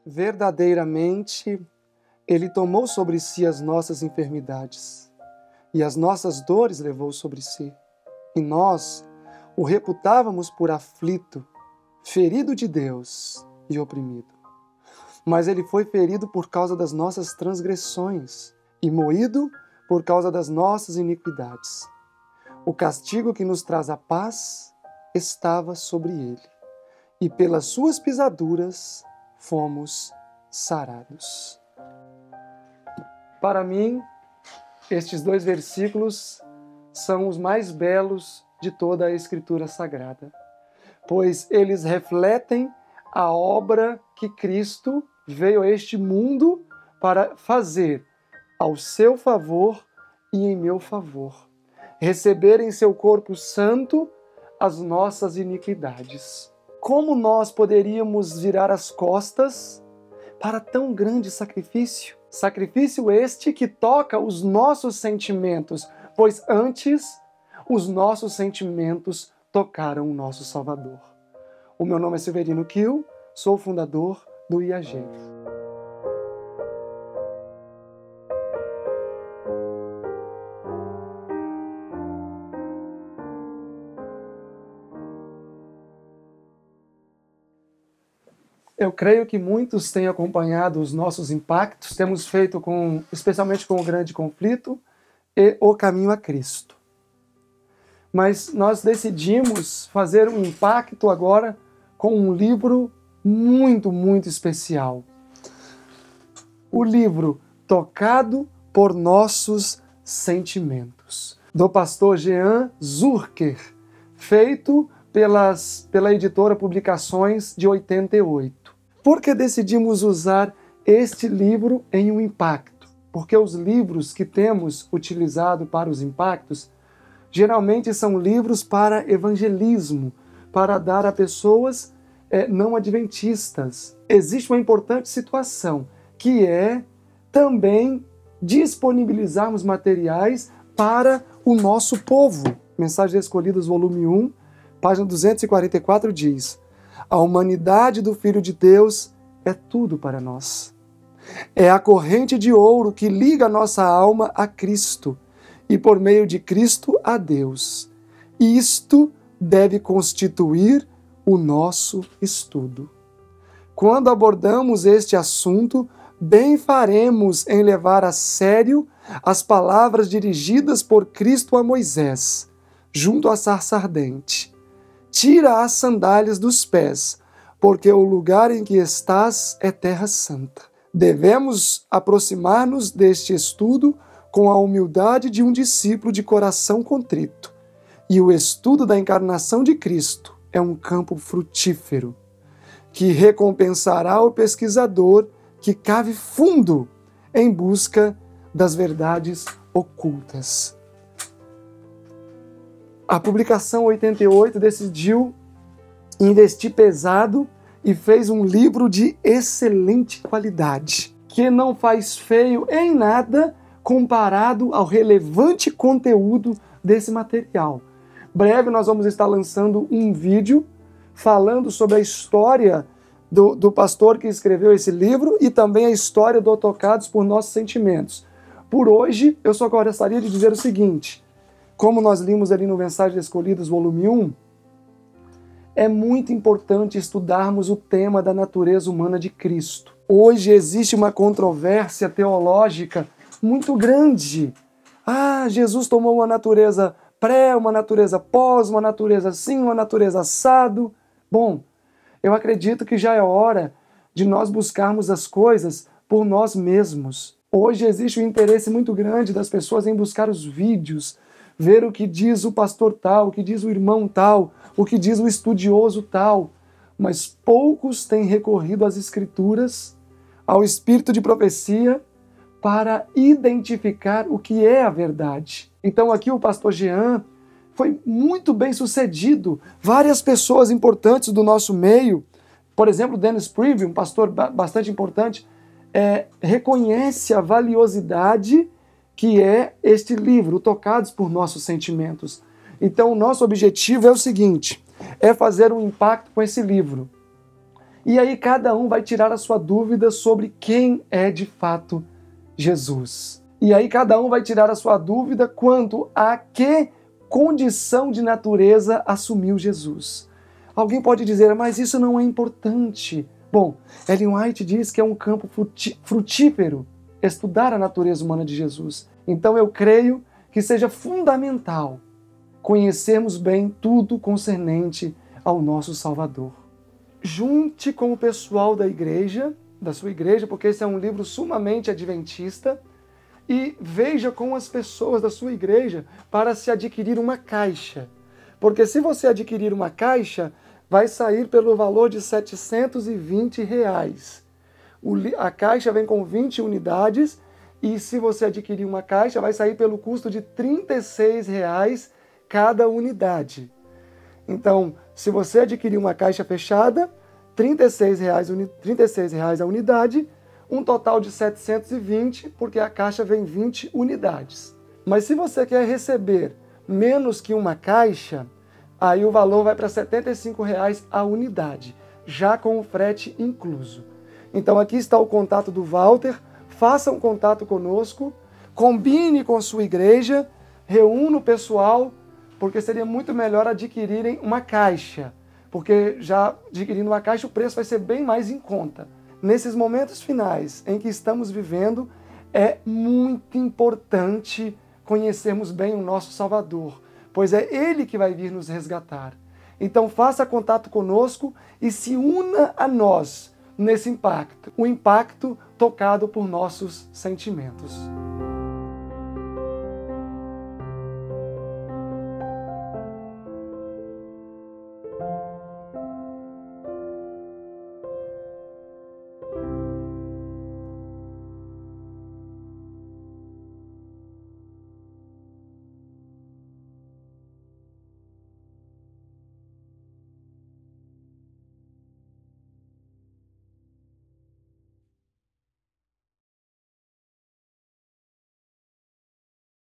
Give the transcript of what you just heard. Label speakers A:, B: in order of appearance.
A: Verdadeiramente, Ele tomou sobre si as nossas enfermidades e as nossas dores levou sobre si. E nós o reputávamos por aflito, ferido de Deus e oprimido. Mas Ele foi ferido por causa das nossas transgressões e moído por causa das nossas iniquidades. O castigo que nos traz a paz estava sobre Ele, e pelas suas pisaduras fomos sarados. Para mim, estes 2 versículos são os mais belos de toda a Escritura Sagrada, pois eles refletem a obra que Cristo veio a este mundo para fazer ao seu favor e em meu favor, receber em seu corpo santo as nossas iniquidades. Como nós poderíamos virar as costas para tão grande sacrifício? Sacrifício este que toca os nossos sentimentos, pois antes os nossos sentimentos tocaram o nosso Salvador. O meu nome é Severino Kiel, sou o fundador do IAG. Eu creio que muitos têm acompanhado os nossos impactos, temos feito especialmente com o grande conflito e o caminho a Cristo. Mas nós decidimos fazer um impacto agora com um livro muito especial. O livro Tocado por Nossos Sentimentos, do pastor Jean Zurcher, feito pela editora Publicações de 88. Por que decidimos usar este livro em um impacto? Porque os livros que temos utilizado para os impactos geralmente são livros para evangelismo, para dar a pessoas não adventistas. Existe uma importante situação, que é também disponibilizarmos materiais para o nosso povo. Mensagens Escolhidas, volume 1, página 244 diz: a humanidade do Filho de Deus é tudo para nós. É a corrente de ouro que liga a nossa alma a Cristo e, por meio de Cristo, a Deus. Isto deve constituir o nosso estudo. Quando abordamos este assunto, bem faremos em levar a sério as palavras dirigidas por Cristo a Moisés, junto à sarça ardente. Tira as sandálias dos pés, porque o lugar em que estás é terra santa. Devemos aproximar-nos deste estudo com a humildade de um discípulo de coração contrito. E o estudo da encarnação de Cristo é um campo frutífero, que recompensará o pesquisador que cave fundo em busca das verdades ocultas. A Publicação 88 decidiu investir pesado e fez um livro de excelente qualidade, que não faz feio em nada comparado ao relevante conteúdo desse material. Breve nós vamos estar lançando um vídeo falando sobre a história do pastor que escreveu esse livro e também a história do Tocados por Nossos Sentimentos. Por hoje, eu só gostaria de dizer o seguinte: como nós limos ali no Mensagens Escolhidas, volume 1, é muito importante estudarmos o tema da natureza humana de Cristo. Hoje existe uma controvérsia teológica muito grande. Jesus tomou uma natureza pré, uma natureza pós, uma natureza assim, uma natureza assado. Bom, eu acredito que já é hora de nós buscarmos as coisas por nós mesmos. Hoje existe um interesse muito grande das pessoas em buscar os vídeos, ver o que diz o pastor tal, o que diz o irmão tal, o que diz o estudioso tal. Mas poucos têm recorrido às Escrituras, ao espírito de profecia, para identificar o que é a verdade. Então aqui o pastor Jean foi muito bem sucedido. Várias pessoas importantes do nosso meio, por exemplo, Dennis Prevey, um pastor bastante importante, reconhece a valiosidade que é este livro, Tocados por Nossos Sentimentos. Então o nosso objetivo é o seguinte, é fazer um impacto com esse livro. E aí cada um vai tirar a sua dúvida sobre quem é de fato Jesus. E aí cada um vai tirar a sua dúvida quanto a que condição de natureza assumiu Jesus. Alguém pode dizer, mas isso não é importante. Bom, Ellen White diz que é um campo frutífero estudar a natureza humana de Jesus. Então eu creio que seja fundamental conhecermos bem tudo concernente ao nosso Salvador. Junte com o pessoal da sua igreja, porque esse é um livro sumamente adventista, e veja com as pessoas da sua igreja para se adquirir uma caixa. Porque se você adquirir uma caixa, vai sair pelo valor de R$ 720. A caixa vem com 20 unidades e se você adquirir uma caixa, vai sair pelo custo de R$ 36 cada unidade. Então, se você adquirir uma caixa fechada, R$ 36 a unidade, um total de 720, porque a caixa vem 20 unidades. Mas se você quer receber menos que uma caixa, aí o valor vai para R$ 75 a unidade, já com o frete incluso. Então aqui está o contato do Walter, faça um contato conosco, combine com sua igreja, reúna o pessoal, porque seria muito melhor adquirirem uma caixa, porque já adquirindo uma caixa o preço vai ser bem mais em conta. Nesses momentos finais em que estamos vivendo, é muito importante conhecermos bem o nosso Salvador, pois é Ele que vai vir nos resgatar. Então faça contato conosco e se una a nós nesse impacto, o impacto tocado por nossos sentimentos.